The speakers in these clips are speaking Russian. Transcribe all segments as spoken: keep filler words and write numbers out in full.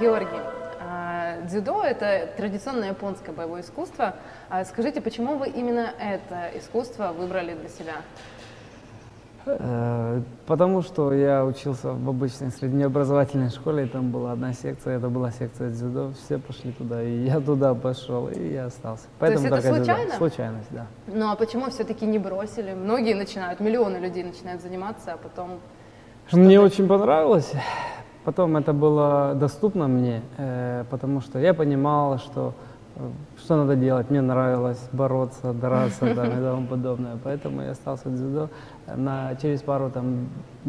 Георгий, а, дзюдо – это традиционное японское боевое искусство. А скажите, почему вы именно это искусство выбрали для себя? Потому что я учился в обычной среднеобразовательной школе, и там была одна секция, это была секция дзюдо, все пошли туда, и я туда пошел, и я остался. Поэтому То есть это случайно? Дзюдо. Случайность, да. Ну а почему все-таки не бросили? Многие начинают, миллионы людей начинают заниматься, а потом… Мне очень понравилось, потом это было доступно мне, потому что я понимал, что… Что надо делать? Мне нравилось бороться, драться там, и тому подобное. Поэтому я остался в дзюдо. На, через пару там,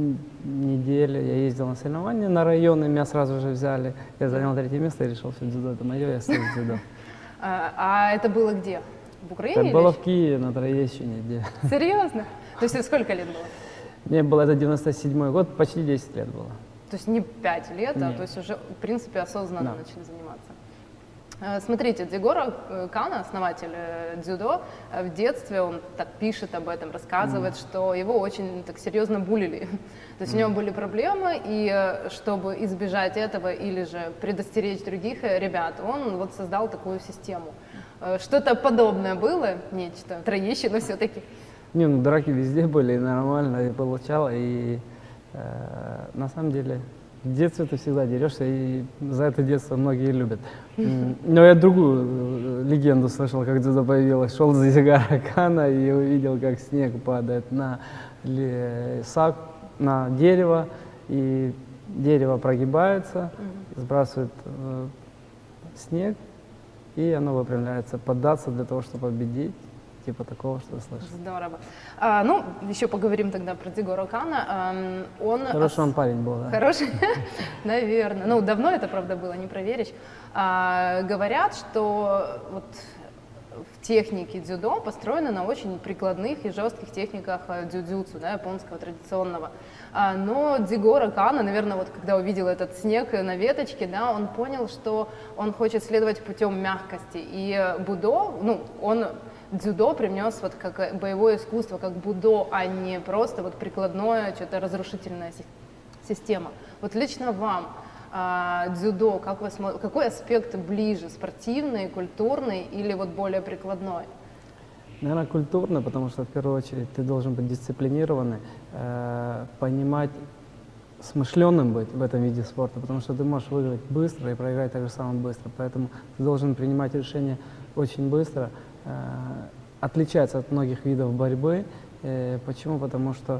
недель я ездил на соревнования на районы, меня сразу же взяли. Я занял третье место и решил, что дзюдо это мое, я стал в дзюдо. А, а это было где? В Украине? Это было в Киеве, на Троещине. Где? Серьезно? То есть сколько лет было? Мне было это девяносто седьмой год, почти десять лет было. То есть не пять лет, Нет. а то есть уже, в принципе, осознанно Да. начали заниматься. Смотрите, Дзигоро Кано, основатель дзюдо, в детстве он так пишет об этом, рассказывает, mm. что его очень так серьезно булили. То есть mm. у него были проблемы, и чтобы избежать этого или же предостеречь других ребят, он вот создал такую систему. Что-то подобное было, нечто, Троещина все-таки? Не, ну драки везде были, и нормально, и получало, и э, на самом деле… В детстве ты всегда дерешься, и за это детство многие любят. Но я другую легенду слышал, как дзюдо появилось. Шел за Дзигоро Кано и увидел, как снег падает на сак, на дерево, и дерево прогибается, сбрасывает э, снег, и оно выпрямляется. Поддаться для того, чтобы победить. Типа такого, что слышишь. Здорово. А, ну, еще поговорим тогда про Дзигоро Кано. А, он Хороший он парень был, да? Хороший? Наверное. Ну, давно это, правда, было, не проверишь. А, говорят, что вот в технике дзюдо построены на очень прикладных и жестких техниках дзюдзюцу, да, японского традиционного. А, но Дзигоро Кано, наверное, вот когда увидел этот снег на веточке, да, он понял, что он хочет следовать путем мягкости. И будо, ну, он… Дзюдо привнес вот как боевое искусство, как будо, а не просто вот прикладное, что-то разрушительная система. Вот лично вам а, дзюдо, как вы смотрите, какой аспект ближе, спортивный, культурный или вот более прикладной? Наверное, культурно, потому что в первую очередь ты должен быть дисциплинированный, э, понимать, смышленым быть в этом виде спорта, потому что ты можешь выиграть быстро и проиграть так же самое быстро. Поэтому ты должен принимать решения очень быстро. Отличается от многих видов борьбы. Почему? Потому что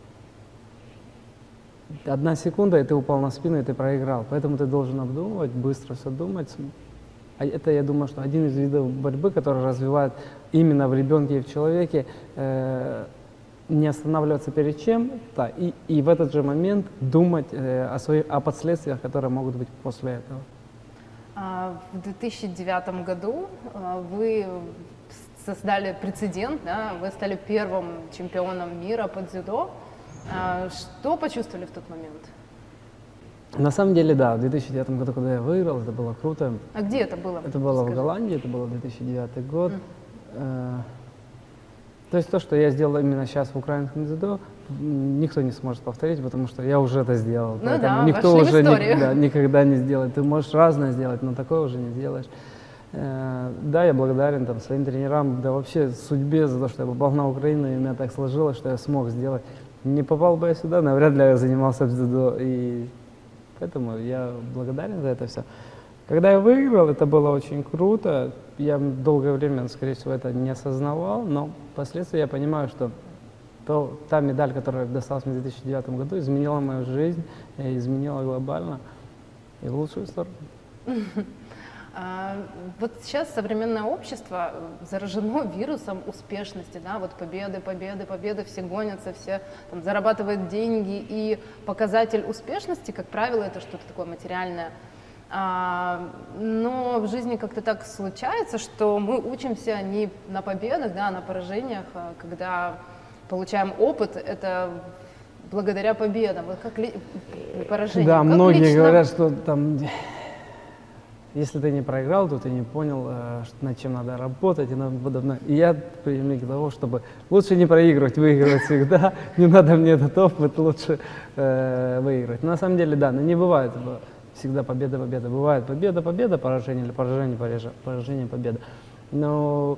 одна секунда, и ты упал на спину, и ты проиграл. Поэтому ты должен обдумывать, быстро все думать. А это, я думаю, что один из видов борьбы, который развивает именно в ребенке и в человеке, не останавливаться перед чем-то и, и в этот же момент думать о, своих, о последствиях, которые могут быть после этого. В две тысячи девятом году вы создали прецедент, да, вы стали первым чемпионом мира по дзюдо. Что почувствовали в тот момент? На самом деле, да, в две тысячи девятом году, когда я выиграл, это было круто. А где это было? Это было Скажи. в Голландии, это был две тысячи девятый год. Mm. То есть то, что я сделал именно сейчас в украинском дзюдо, никто не сможет повторить, потому что я уже это сделал. Ну да, никто вошли уже в историю. ни, да, никогда не сделает. Ты можешь разное сделать, но такое уже не сделаешь. Э, да, я благодарен там, своим тренерам, да вообще судьбе за то, что я попал на Украину, и у меня так сложилось, что я смог сделать. Не попал бы я сюда, навряд ли я занимался дзюдо, и поэтому я благодарен за это все. Когда я выиграл, это было очень круто. Я долгое время, скорее всего, это не осознавал, но впоследствии я понимаю, что то, та медаль, которая досталась мне в две тысячи девятом году, изменила мою жизнь, изменила глобально и в лучшую сторону. Вот сейчас современное общество заражено вирусом успешности, да, вот победы, победы, победы, все гонятся, все там, зарабатывают деньги, и показатель успешности, как правило, это что-то такое материальное. А, но в жизни как-то так случается, что мы учимся не на победах, да, а на поражениях, когда получаем опыт, это благодаря победам. Вот как ли... поражение. Да, как многие лично... говорят, что там, если ты не проиграл, то ты не понял, что, над чем надо работать и тому подобное. И я привык к тому, чтобы лучше не проигрывать, выигрывать всегда. Не надо мне этот опыт, лучше э, выиграть. Но на самом деле, да, но не бывает всегда победа, победа. Бывает победа, победа, поражение или поражение, поражение, поражение, победа. Но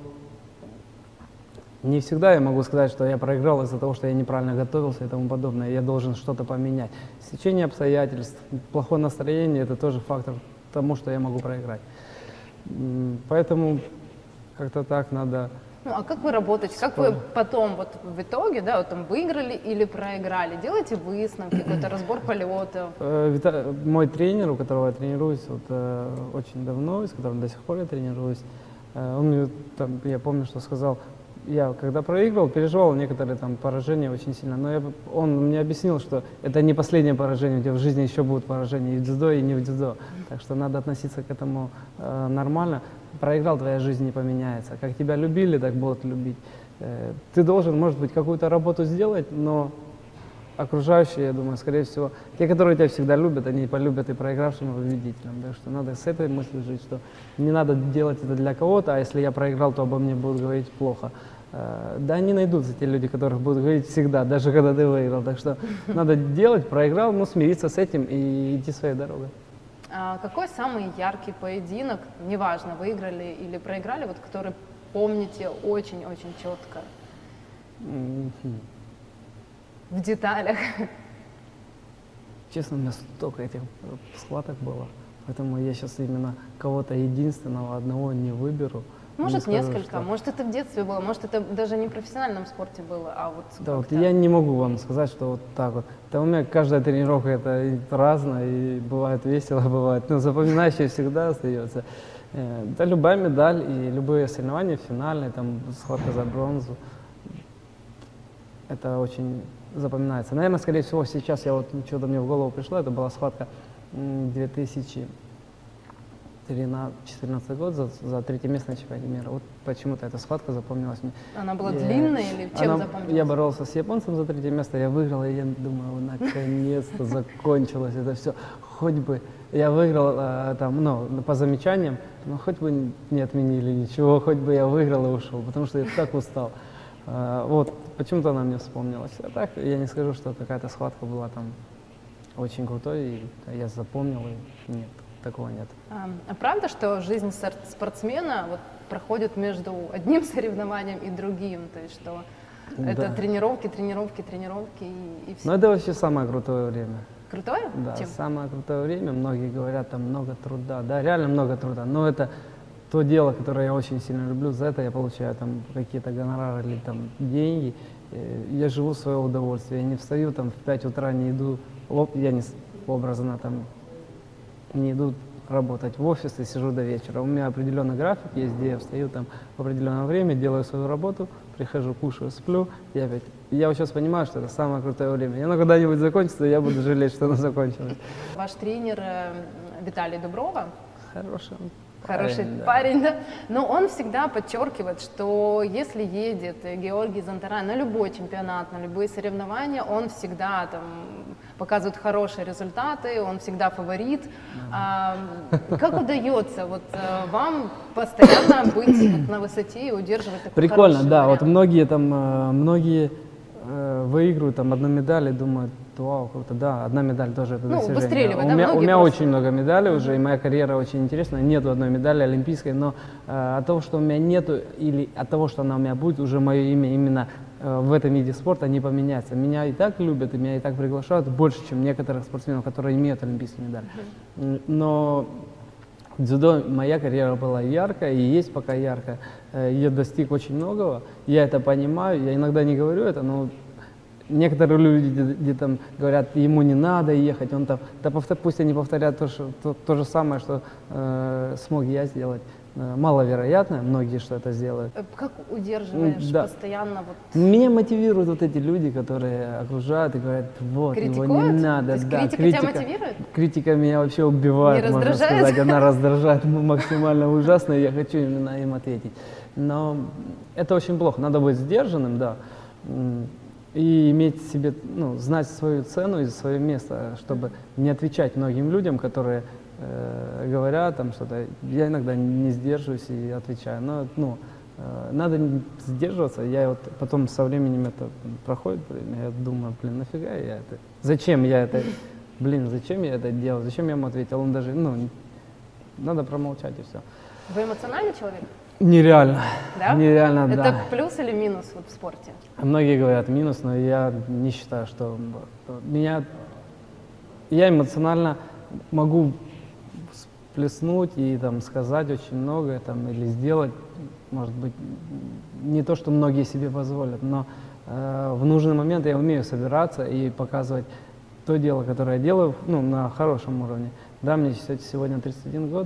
не всегда я могу сказать, что я проиграл из-за того, что я неправильно готовился и тому подобное. Я должен что-то поменять. Стечение обстоятельств, плохое настроение – это тоже фактор тому, что я могу проиграть. Поэтому как-то так надо. Ну, а как вы работаете? Как вы потом, вот в итоге, да, вот там выиграли или проиграли? Делаете выставки, какой-то разбор полетов? Мой тренер, у которого я тренируюсь вот, очень давно, с которым до сих пор я тренируюсь, он мне, там, я помню, что сказал, я когда проигрывал, переживал некоторые там поражения очень сильно, но я, он мне объяснил, что это не последнее поражение, у тебя в жизни еще будут поражения и в дзюдо, и не в дзюдо, так что надо относиться к этому э, нормально. Проиграл, твоя жизнь не поменяется, как тебя любили, так будут любить. Э, ты должен, может быть, какую-то работу сделать, но окружающие, я думаю, скорее всего, те, которые тебя всегда любят, они полюбят и проигравшим, и победителем. Так что надо с этой мыслью жить, что не надо делать это для кого-то, а если я проиграл, то обо мне будут говорить плохо. Да, они найдутся, те люди, которых будут говорить всегда, даже когда ты выиграл. Так что надо делать, проиграл, но смириться с этим и идти своей дорогой. А какой самый яркий поединок, неважно, выиграли или проиграли, вот который помните очень-очень четко? Mm-hmm. В деталях. Честно, у меня столько этих схваток было, поэтому я сейчас именно кого-то единственного, одного не выберу. Может, не скажу, несколько, что... может, это в детстве было, может, это даже не в профессиональном спорте было, а вот Да, вот я не могу вам сказать, что вот так вот. Да, у меня каждая тренировка это разная, и бывает весело, бывает, но запоминающее всегда остается. Да, любая медаль и любые соревнования финальные, там, схватка за бронзу, это очень запоминается. Наверное, скорее всего, сейчас я вот что-то мне в голову пришло, это была схватка две тысячи четырнадцатый год за, за третье место на чемпионате мира. Вот почему-то эта схватка запомнилась мне. Она была я, длинная или чем она, запомнилась? Я боролся с японцем за третье место, я выиграл, и я думаю, наконец-то закончилось это все. Хоть бы я выиграл а, там, ну, по замечаниям, но хоть бы не отменили ничего, хоть бы я выиграл и ушел, потому что я так устал. А, вот, почему-то она мне вспомнилась. А так, я не скажу, что какая-то схватка была там очень крутой, и я запомнил, и нет. Такого нет. А, а правда, что жизнь спортсмена вот проходит между одним соревнованием и другим? То есть, что да. Это тренировки, тренировки, тренировки и, и все? Ну, это вообще самое крутое время. Крутое? Да, Чем? самое крутое время. Многие говорят, там много труда. Да, реально много труда. Но это то дело, которое я очень сильно люблю. За это я получаю там какие-то гонорары или там деньги. Я живу в свое удовольствие. Я не встаю там в пять утра, не иду, я не образно там не иду работать в офис и сижу до вечера. У меня определенный график есть, где я встаю там в определенное время, делаю свою работу, прихожу, кушаю, сплю, и опять. Я вот сейчас понимаю, что это самое крутое время. И оно когда-нибудь закончится, и я буду жалеть, что оно закончилось. Ваш тренер Виталий Дуброва. Хороший. Хороший парень, да. парень, да. Но он всегда подчеркивает, что если едет Георгий Зантарай на любой чемпионат, на любые соревнования, он всегда там показывает хорошие результаты, он всегда фаворит. А, как удается вот вам постоянно быть на высоте и удерживать такой Прикольно, хороший да. вариант? Вот многие там, многие выигрывают там одну медаль и думают, вау, круто, да, одна медаль тоже это достижение. Ну, выстреливает, у да, меня, у меня просто... очень много медалей уже, и моя карьера очень интересная. Нету одной медали олимпийской, но э, от того, что у меня нету, или от того, что она у меня будет, уже мое имя именно э, в этом виде спорта не поменяется. Меня и так любят, и меня и так приглашают больше, чем некоторых спортсменов, которые имеют олимпийские медали. Mm-hmm. Но в дзюдо моя карьера была яркая, и есть пока яркая. Я достиг очень многого, я это понимаю, я иногда не говорю это, но некоторые люди где там говорят, ему не надо ехать, он там, да повтор, пусть они повторяют то, что, то, то же самое, что э, смог я сделать. Маловероятно, многие что это сделают. Как удерживаешь да. постоянно? Вот... Меня мотивируют вот эти люди, которые окружают и говорят, вот, Критикуют? его не надо. То есть да, критика, критика тебя мотивирует? Критика меня вообще убивает, не можно сказать. Она раздражает максимально ужасно, и я хочу именно им ответить. Но это очень плохо, надо быть сдержанным, да, и иметь себе, ну, знать свою цену и свое место, чтобы не отвечать многим людям, которые э, говорят там что-то. Я иногда не сдерживаюсь и отвечаю, но ну, э, надо сдерживаться. Я вот потом со временем это проходит время, я думаю, блин, нафига я это, зачем я это блин, зачем я это делал, зачем я ему ответил, он даже, ну, надо промолчать и все. Вы эмоциональный человек? Нереально, Да? нереально, Это да. плюс или минус вот в спорте? Многие говорят минус, но я не считаю, что меня, я эмоционально могу всплеснуть и там сказать очень многое там, или сделать, может быть, не то, что многие себе позволят, но э, в нужный момент я умею собираться и показывать то дело, которое я делаю, ну, на хорошем уровне. Да, мне сегодня тридцать один год,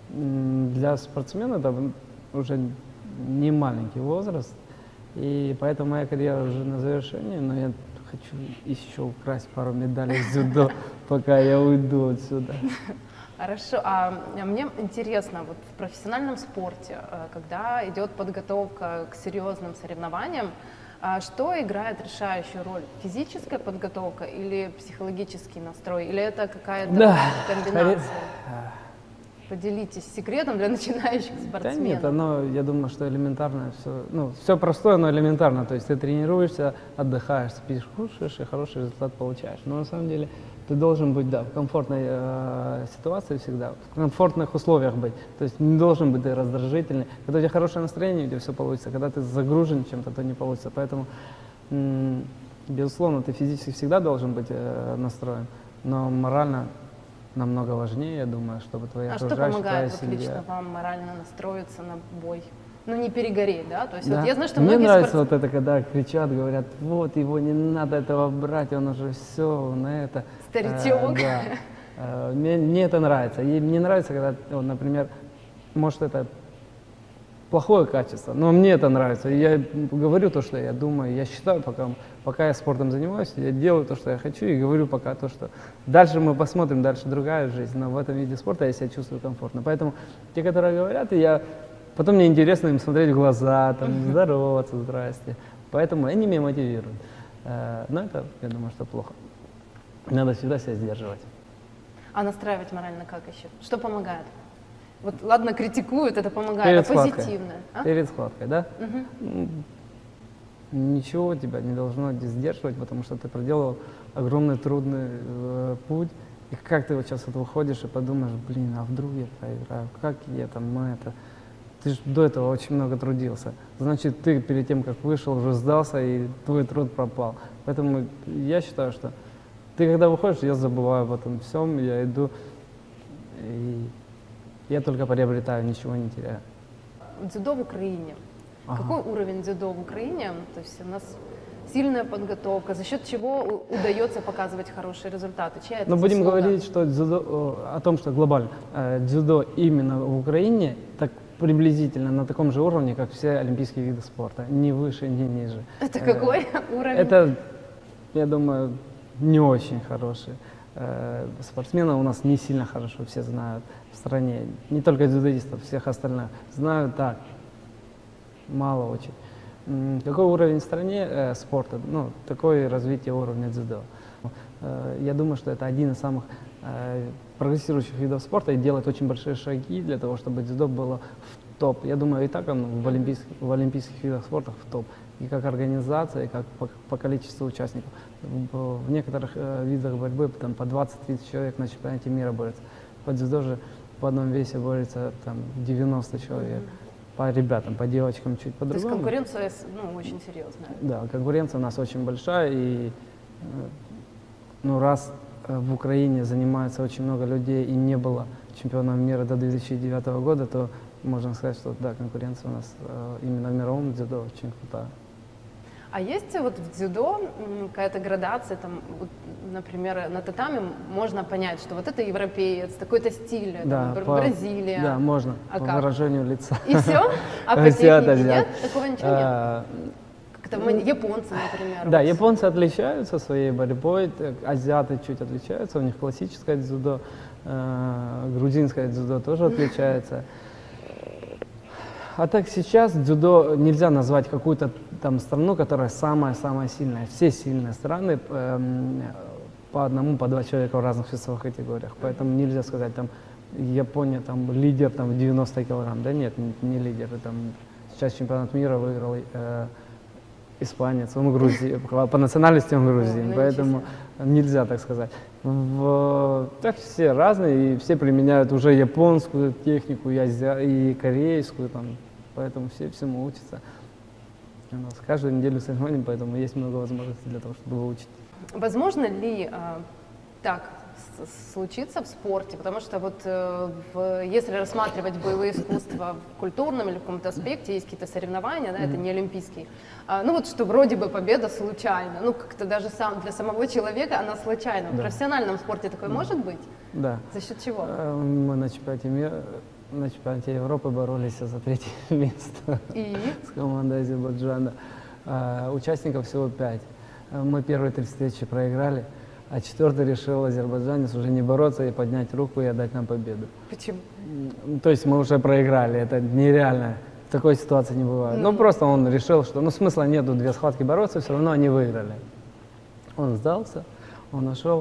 для спортсмена это уже не маленький возраст, и поэтому моя карьера уже на завершении, но я хочу еще украсть пару медалей в дзюдо, пока я уйду отсюда. Хорошо, а мне интересно, вот в профессиональном спорте, когда идет подготовка к серьезным соревнованиям, что играет решающую роль? Физическая подготовка или психологический настрой? Или это какая-то да. комбинация? Поделитесь секретом для начинающих спортсменов. Да нет, оно, я думаю, что элементарно все, ну, все простое, но элементарно. То есть ты тренируешься, отдыхаешь, спишь, кушаешь и хороший результат получаешь. Но на самом деле ты должен быть, да, в комфортной э, ситуации всегда, в комфортных условиях быть. То есть не должен быть ты раздражительный. Когда у тебя хорошее настроение, у тебя все получится. Когда ты загружен чем-то, то не получится. Поэтому, м- безусловно, ты физически всегда должен быть э, настроен, но морально намного важнее, я думаю, чтобы твои окружающие, окружающие, а что помогает твоя вот семья. лично вам морально настроиться на бой? Ну, не перегореть, да? То есть Да. вот я знаю, что Мне многие нравится спорт... вот это, когда кричат, говорят, вот его не надо этого брать, он уже все на это. Старичок. Э, да. Э, мне, мне это нравится. И мне нравится, когда, вот, например, может это плохое качество, но мне это нравится. И я говорю то, что я думаю, я считаю, пока, пока я спортом занимаюсь, я делаю то, что я хочу, и говорю пока то, что дальше мы посмотрим, дальше другая жизнь, но в этом виде спорта я себя чувствую комфортно. Поэтому те, которые говорят, и я, потом мне интересно им смотреть в глаза, там, здороваться, здрасте. Поэтому они меня мотивируют. Но это, я думаю, что плохо. Надо всегда себя сдерживать. А настраивать морально как еще? Что помогает? Вот ладно, критикуют, это помогает, Перед а схваткой. позитивно? А? Перед схваткой, да? Угу. Ничего тебя не должно сдерживать, потому что ты проделал огромный трудный э, путь. И как ты вот сейчас вот выходишь и подумаешь, блин, а вдруг я проиграю, как я там, ну это... Ты же до этого очень много трудился. Значит, ты перед тем, как вышел, уже сдался, и твой труд пропал. Поэтому я считаю, что ты когда выходишь, я забываю об этом всем, я иду, и я только приобретаю, ничего не теряю. Дзюдо в Украине. Ага. Какой уровень дзюдо в Украине? То есть у нас сильная подготовка, за счет чего удается показывать хорошие результаты? Чья это Но будем заслуга? говорить, что дзюдо, о том, что глобально э, дзюдо именно в Украине, так приблизительно на таком же уровне, как все олимпийские виды спорта, ни выше, ни ниже. Это какой уровень? Это, я думаю, не очень хороший. Э, спортсмены у нас не сильно хорошо, все знают в стране. Не только дзюдоистов, всех остальных. Знают так, мало очень. М, Какой уровень в стране э, спорта? Ну, такое развитие уровня дзюдо. Э, я думаю, что это один из самых э, прогрессирующих видов спорта и делает очень большие шаги для того, чтобы дзюдо было в топ. Я думаю, и так он в олимпийских, в олимпийских видах спорта в топ. И как организация, и как по, по количеству участников. В, в некоторых э, видах борьбы там, по двадцать-тридцать человек на чемпионате мира борются. По дзюдо же в одном весе борется там, девяносто человек. Mm-hmm. По ребятам, по девочкам чуть по-другому. То есть конкуренция ну, очень серьезная. Да, конкуренция у нас очень большая. И ну, раз в Украине занимается очень много людей и не было чемпионом мира до две тысячи девятого года, то можно сказать, что да, конкуренция у нас именно в мировом дзюдо очень крутая. А есть вот в дзюдо какая-то градация, там, вот, например, на татами можно понять, что вот это европеец, такой-то стиль, Да, там, по, Бразилия. Да, можно, а по как? выражению лица. И все? А по Азиат, технике азиат. нет? Такого ничего нет? А, Как-то мы- японцы, например. Да, вот. японцы отличаются своей борьбой, так, азиаты чуть отличаются, у них классическое дзюдо, э, грузинское дзюдо тоже отличается. А так сейчас дзюдо нельзя назвать какую-то там страну, которая самая-самая сильная. Все сильные страны э, по одному, по два человека в разных весовых категориях. Поэтому нельзя сказать, там Япония там лидер там, в девяносто килограмм. Да нет, не, не лидер. Там, сейчас чемпионат мира выиграл э, испанец, он грузин, по национальности он грузин, Ну, поэтому нельзя так сказать. В, так все разные, и все применяют уже японскую технику, и, азия, и корейскую, там, поэтому все всему учатся. У нас каждую неделю соревнований, поэтому есть много возможностей для того, чтобы выучить. Возможно ли а, так с- случиться в спорте? Потому что вот э, в- если рассматривать боевые искусства в культурном или в каком-то аспекте, есть какие-то соревнования, да, это не олимпийские. А, ну вот что вроде бы победа случайно, ну как-то даже сам для самого человека она случайна. В Да. профессиональном спорте такое может быть? Да. За счет чего? Э, Мы на чемпионате мира, на чемпионате Европы боролись за третье место И с командой Азербайджана. А, Участников всего пять. А Мы первые три встречи проиграли, а четвертый решил азербайджанец уже не бороться и поднять руку и отдать нам победу. почему? М, То есть мы уже проиграли, это нереально. В такой ситуации не бывает. Ну, просто он решил, что ну смысла нету две схватки бороться, все равно они выиграли. Он сдался, он нашел,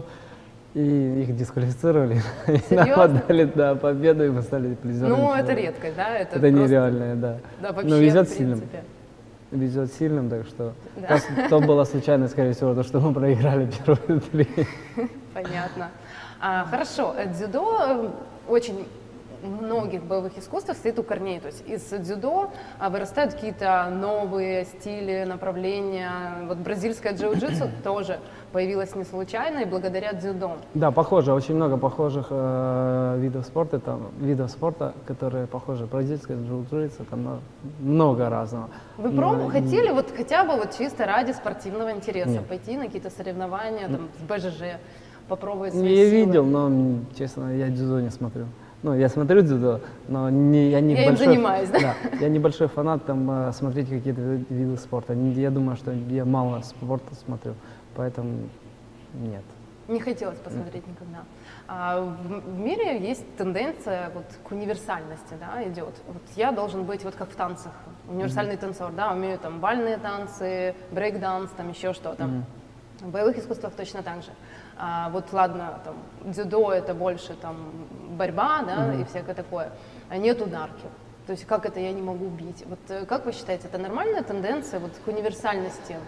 и их дисквалифицировали. И нам Серьезно? отдали, да, победу, и мы стали призерами. Ну, это чемпионата. редкость, да? Это, Это просто- нереальное, да. Да, Но вообще, везет в сильным. принципе. Везет сильным, так что Да. то, то было случайно, скорее всего, то, что мы проиграли первые три. Понятно. А, хорошо, э, дзюдо э, очень многих боевых искусств стоит у корней. То есть из дзюдо а, вырастают какие-то новые стили, направления. Вот бразильское джиу-джитсу тоже появилось не случайно и благодаря дзюдо. Да, похоже, очень много похожих э, видов спорта, там, видов спорта, которые похожи. Бразильское джиу-джитсу, там э, много разного. Вы Но пробовали, хотели вот хотя бы вот чисто ради спортивного интереса Нет. пойти на какие-то соревнования там, с БЖЖ, попробовать Я свои силы? видел, но, м, честно, я дзюдо не смотрю. Ну, я смотрю дзюдо, но не, я не Я им большой, занимаюсь, да? Я небольшой фанат там э, смотреть какие-то ви- виды спорта. Не- Я думаю, что я мало спорта смотрю, поэтому нет. Не хотелось посмотреть никогда. А в, в мире есть тенденция вот к универсальности, да, идет. Вот я должен быть вот как в танцах, универсальный танцор, да, умею там бальные танцы, брейк-данс, там еще что-то. В боевых искусствах точно так же. А, вот ладно, там дзюдо это больше там борьба, да, и всякое такое, а нет ударки. То есть как это я не могу убить? Вот э, как вы считаете, это нормальная тенденция вот к универсальности?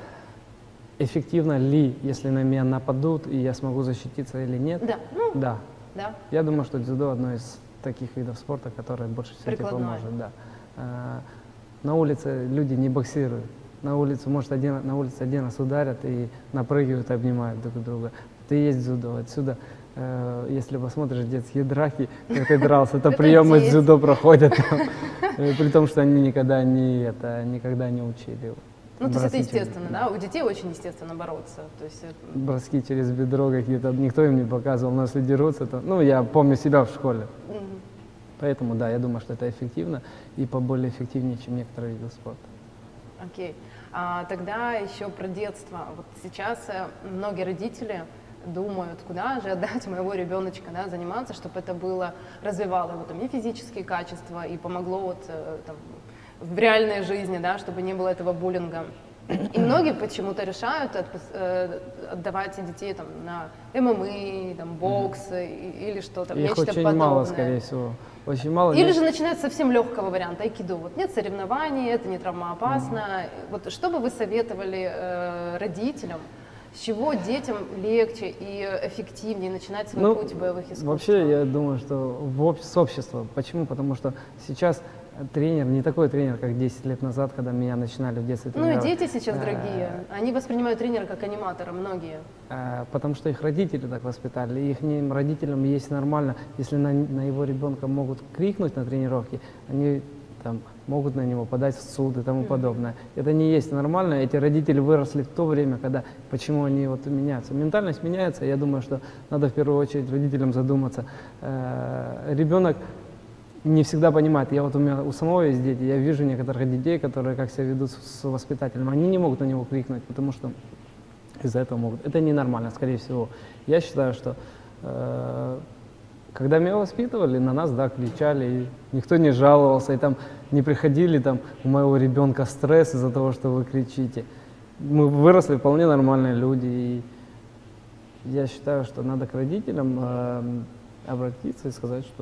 Эффективно ли, если на меня нападут, и я смогу защититься или нет? Да, ну, Да. да. Я думаю, что дзюдо одно из таких видов спорта, которое больше всего тебе Прикладное. поможет. Да. А, на улице люди не боксируют. На улице, может, один, на улице один раз ударят и напрыгивают, обнимают друг друга. Это и есть дзюдо. Отсюда, э, если посмотришь детские драки, как ты дрался, это Это приемы дети. дзюдо проходят там. Э, При том, что они никогда не, это, никогда не учили. Ну, то есть это броски через- естественно, да? У детей очень естественно бороться. То есть э, Броски через бедро какие-то, никто им не показывал, но если дерутся, то... Ну, я помню себя в школе. мгм. Поэтому, да, я думаю, что это эффективно и поболее эффективнее, чем некоторые виды спорта. Окей. А, тогда еще про детство. Вот сейчас э, многие родители думают, куда же отдать моего ребеночка, да, заниматься, чтобы это было, развивало его там и физические качества, и помогло вот э, там, в реальной жизни, да, чтобы не было этого буллинга. И многие почему-то решают отпус- э, отдавать детей там, на эм эм а, там, бокс э, и- или что-то, Их нечто очень подобное. мало, скорее всего. Очень мало. Или нет- же начинать с совсем легкого варианта айкидо. Вот нет соревнований, это не травмоопасно. Вот что бы вы советовали э, родителям, с чего детям легче и эффективнее начинать свой Ну, путь в боевых искусствах? вообще, я думаю, что в об- с обществом. Почему? Потому что сейчас тренер не такой тренер, как десять лет назад, когда меня начинали в детстве Ну и тренировать. дети сейчас Э, дорогие. Они воспринимают тренера как аниматора, многие. Э, Потому что их родители так воспитали. И их родителям есть нормально, если на, на его ребенка могут крикнуть на тренировке, они там, могут на него подать в суд и тому подобное. Это не есть нормально. Эти родители выросли в то время, когда почему они вот меняются. Ментальность меняется. Я думаю, что надо в первую очередь родителям задуматься. Э, Ребенок не всегда понимает. Я вот у меня у самого есть дети, я вижу некоторых детей, которые как себя ведут с, с воспитателем. Они не могут на него крикнуть, потому что из-за этого могут. Это ненормально, скорее всего. Я считаю, что э, когда меня воспитывали, на нас, да, кричали, и никто не жаловался, и там не приходили, там, у моего ребенка стресс из-за того, что вы кричите. Мы выросли вполне нормальные люди, и я считаю, что надо к родителям э, обратиться и сказать, что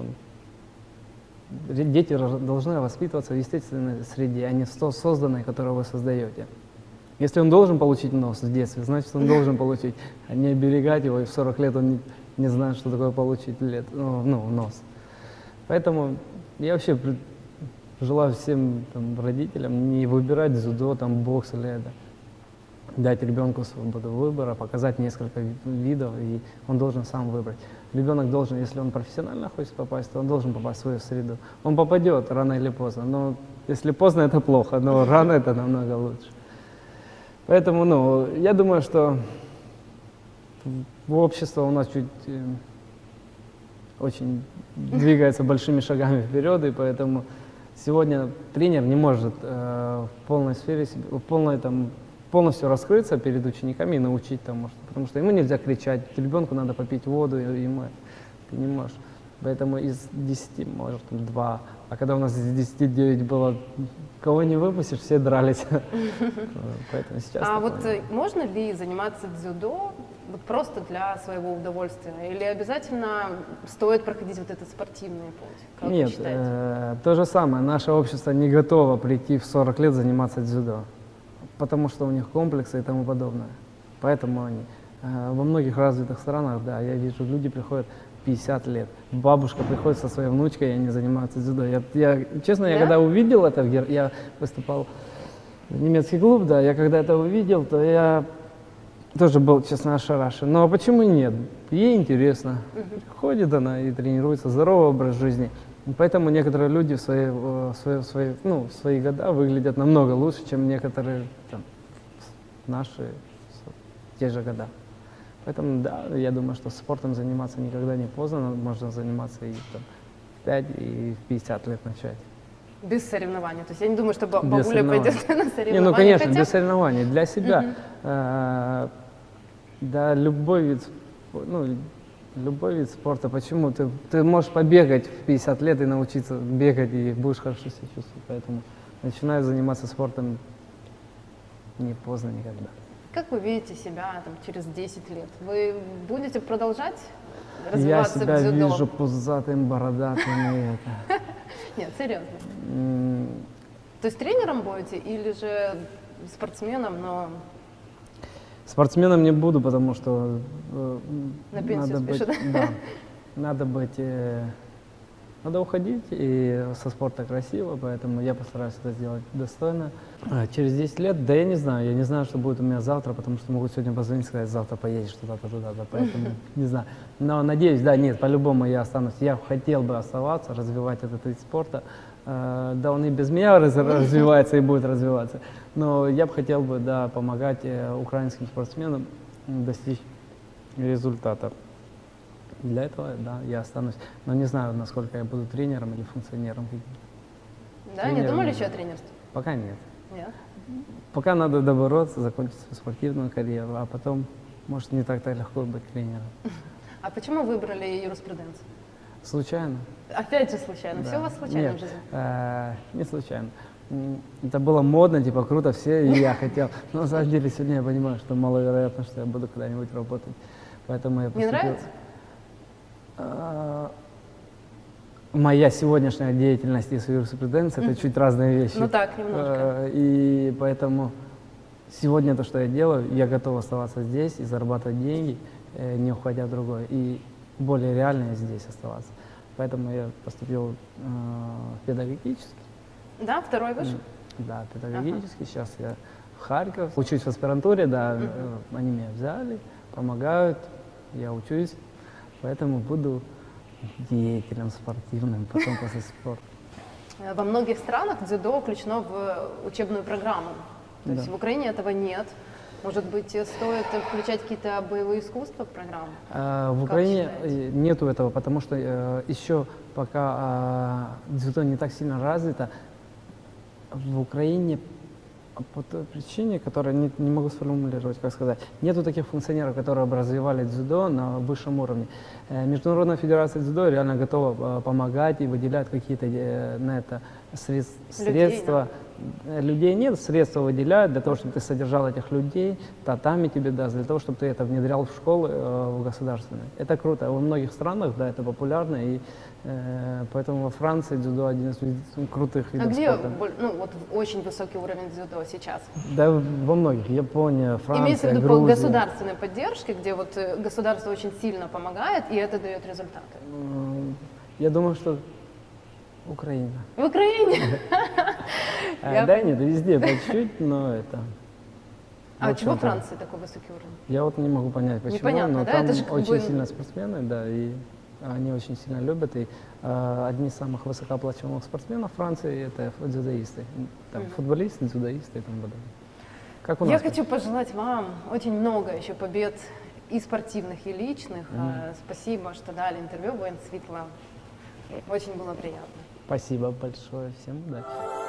ре- дети рож- должны воспитываться в естественной среде, а не в со- созданной, которую вы создаете. Если он должен получить нос в детстве, значит, он должен получить, а не оберегать его, и в сорок лет он не, не знает, что такое получить лет, ну, ну, нос. Поэтому я вообще желаю всем там, родителям не выбирать дзюдо, там, бокс или это. Дать ребенку свободу выбора, показать несколько видов, и он должен сам выбрать. Ребенок должен, если он профессионально хочет попасть, то он должен попасть в свою среду. Он попадет рано или поздно, но если поздно, это плохо, но рано это намного лучше. Поэтому, ну, я думаю, что общество у нас чуть э, очень двигается большими шагами вперед, и поэтому сегодня тренер не может э, в полной сфере, в полной там полностью раскрыться перед учениками и научить тому, что, потому что ему нельзя кричать, ребенку надо попить воду, и ему ты не можешь. Поэтому из десяти, может, два. А когда у нас из десяти девять было, кого не выпустишь, все дрались. Поэтому сейчас. А вот можно ли заниматься дзюдо просто для своего удовольствия? Или обязательно стоит проходить вот этот спортивный путь? Как Нет, э, то же самое. Наше общество не готово прийти в сорок лет заниматься дзюдо, потому что у них комплексы и тому подобное. Поэтому они э, во многих развитых странах, да, я вижу, люди приходят пятьдесят лет. Бабушка приходит со своей внучкой, и они занимаются дзюдо. Я, я, честно, yeah? я когда увидел это, я выступал в немецкий клуб, да, я когда это увидел, то я тоже был, честно, ошарашен. Но почему нет? Ей интересно. Uh-huh. Ходит она и тренируется, здоровый образ жизни. И поэтому некоторые люди в свои, в свои, в свои, ну, в свои года выглядят намного лучше, чем некоторые там, наши те же года. Поэтому, да, я думаю, что спортом заниматься никогда не поздно, можно заниматься и там, в пять, и в пятьдесят лет начать. Без соревнований? То есть я не думаю, что бабуля пойдет на соревнования? Не, ну, конечно, хотя... без соревнований. Для себя, uh-huh. э, да, любой вид, ну, любой вид спорта. Почему? Ты, ты можешь побегать в пятьдесят лет и научиться бегать, и будешь хорошо себя чувствовать. Поэтому начинаю заниматься спортом не поздно никогда. Как вы видите себя там, через десять лет? Вы будете продолжать развиваться в дзюдо? Я себя вижу пузатым, бородатым и это. Нет, серьезно. То есть тренером будете или же спортсменом, но... Спортсменом не буду, потому что э, на пенсию надо спешит. быть, да, надо быть, э, надо уходить и со спорта красиво, поэтому я постараюсь это сделать достойно. А через десять лет, да я не знаю, я не знаю, что будет у меня завтра, потому что могу сегодня позвонить и сказать, завтра поедешь туда-то, туда-то, поэтому не знаю. Но надеюсь, да, нет, по-любому я останусь. Я хотел бы оставаться, развивать этот вид спорта. Да, он и без меня развивается и будет развиваться, но я бы хотел бы, да, помогать украинским спортсменам достичь результата. Для этого, да, я останусь, но не знаю, насколько я буду тренером или функционером. Да, тренером, не думали еще о тренерстве? Пока нет. Нет? Пока надо добороться, закончить свою спортивную карьеру, а потом, может, не так-то легко быть тренером. А почему выбрали юриспруденцию? Случайно. Опять же случайно? Да. Все у вас случайно Нет, в жизни? Э, не случайно. Это было модно, типа круто, все, и я хотел. Но на самом деле сегодня я понимаю, что маловероятно, что я буду когда-нибудь работать. Поэтому я поступил... Не нравится? Э, моя сегодняшняя деятельность и юриспруденция – это чуть разные вещи. Ну так, немножко. Э, и поэтому сегодня то, что я делаю, я готов оставаться здесь и зарабатывать деньги, э, не уходя в другое. И более реально здесь оставаться. Поэтому я поступил э, педагогически. Да, второй вышел? Да, педагогически. Ага. Сейчас я в Харьков. Учусь в аспирантуре, да, угу. э, они меня взяли, помогают, я учусь. Поэтому буду деятелем спортивным, потом после спорта. Во многих странах дзюдо включено в учебную программу. То есть да. В Украине этого нет. Может быть, стоит включать какие-то боевые искусства в программу? А, в Украине нету этого, потому что э, еще пока а, дзюдо не так сильно развито. В Украине по той причине, которую не, не могу сформулировать, как сказать, нету таких функционеров, которые бы развивали дзюдо на высшем уровне. Э, Международная федерация дзюдо реально готова э, помогать и выделяет какие-то э, на это средств, Людей, средства. да. людей нет, средства выделяют для того, чтобы ты содержал этих людей, татами тебе даст, для того, чтобы ты это внедрял в школы э, в государственные. Это круто. Во многих странах, да, это популярно, и э, поэтому во Франции дзюдо один из крутых видов а где, спорта. ну, вот очень высокий уровень дзюдо сейчас? Да, во многих. Япония, Франция, Имеется в виду по Грузия. государственной поддержке, где вот э, государство очень сильно помогает, и это дает результаты. М, Я думаю, что Украина. В Украине? А, Я Да нет, везде по чуть-чуть, но это... А в чего общем-то, Франции такой высокий уровень? Я вот не могу понять, почему, Непонятно, но да? там Это же как очень бы- сильно спортсмены, да, и они очень сильно любят. И э, одни из самых высокооплачиваемых спортсменов Франции — это дзюдоисты. Там Мгм. футболисты, дзюдоисты и тому подобное. Как у Я нас. хочу пожелать вам очень много еще побед и спортивных, и личных. А, Спасибо, что дали интервью, Воин Светлана. Очень было приятно. Спасибо большое, всем удачи.